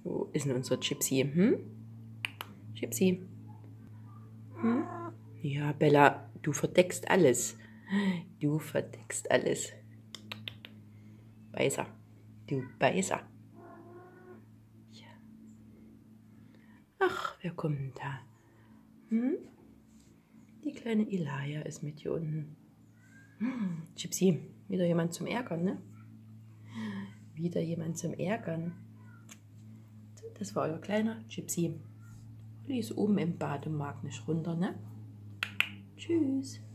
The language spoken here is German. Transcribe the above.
Wo ist denn unser Gypsy? Hm? Gypsy? Hm? Ja, Bella, du verdeckst alles. Du verdeckst alles. Beißer. Du Beißer. Ja. Ach, wer kommt denn da? Hm? Die kleine Elia ist mit hier unten. Gypsy, wieder jemand zum Ärgern, ne? Wieder jemand zum Ärgern. Das war euer kleiner Gypsy. Die ist oben im Bad und mag nicht runter, ne? Tschüss.